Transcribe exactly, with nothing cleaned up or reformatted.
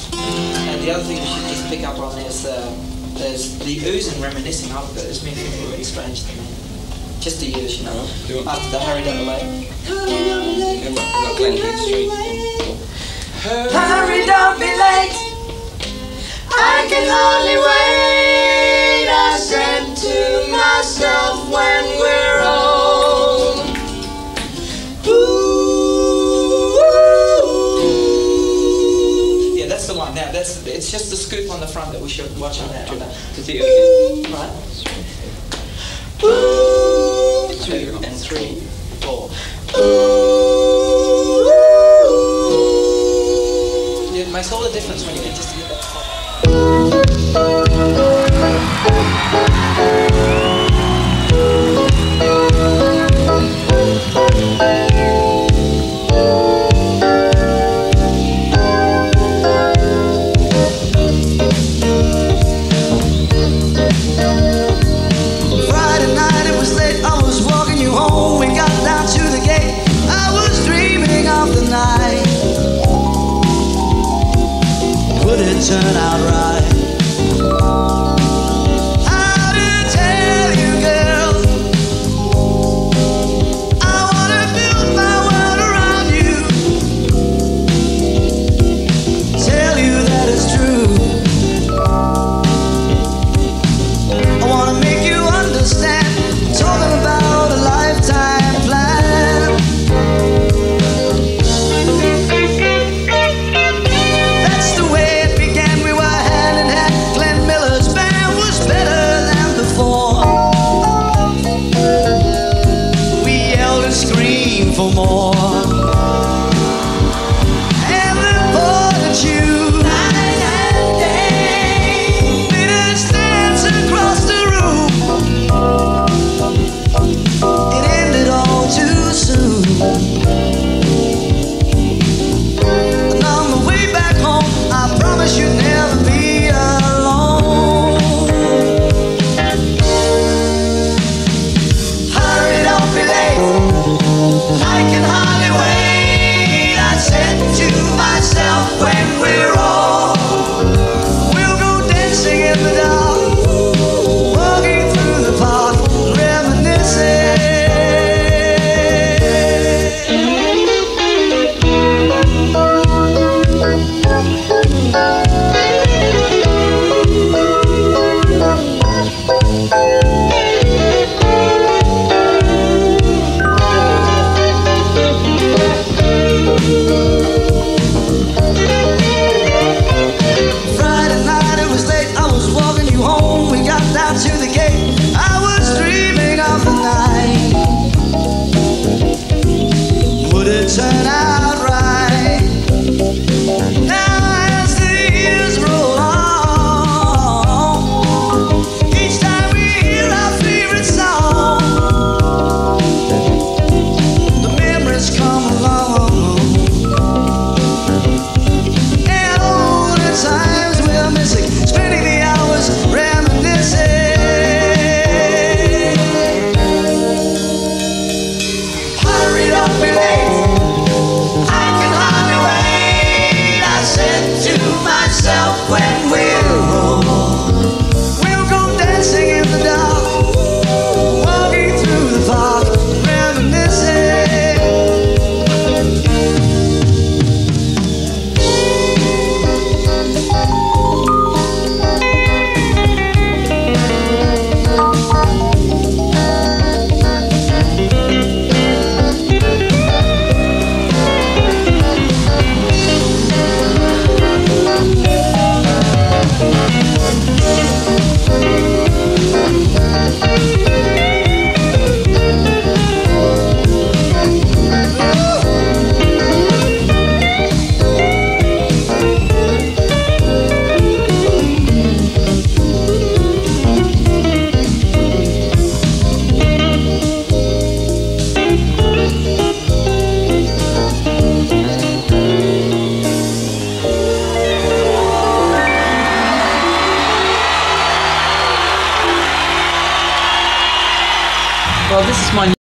And the other thing we should just pick up on is uh, there's the ooze and reminiscing alphabet. It's been feeling really strange to me. Just to use, you know, after the hurry up the late. Hurry, don't be late. I can hardly wait. I said to myself when we're old. Ooh. Yeah, that's the one. Now, that's it's just the scoop on the front that we should watch on that. On that. Right. Ooh. Two and three, four. Ooh. It makes all the difference when you can just get that top. Friday night, it was late, I was walking you home. We got down to the gate, I was dreaming of the night. Would it turn out right? How to tell you, girl? I wanna build my world around you. Tell you that it's true. I wanna make you understand. Talking about a lifetime plan. That's the way it began. We were hand in hand. Glenn Miller's band was better than before. We yelled and screamed for more. And the fortitude night and day made us dance across the room. It ended all too soon. And on the way back home, I promise you'd never be alone. Hurry, don't be late. I can hardly wait. I said to myself when we're old, we'll go dancing in the dark, walking through the park, reminiscing. Friday night, it was late, I was walking you home. We got down to the gate, I was dreaming of the night. Would it turn out right? Now as the years roll on, each time we hear our favorite song, the memories come along. And all the times we're missing, spending the hours reminiscing. Hurry, don't be late. I can hardly wait. I said to myself when we're old, we'll go dancing in the dark, walking through the park, reminiscing. Well, this is my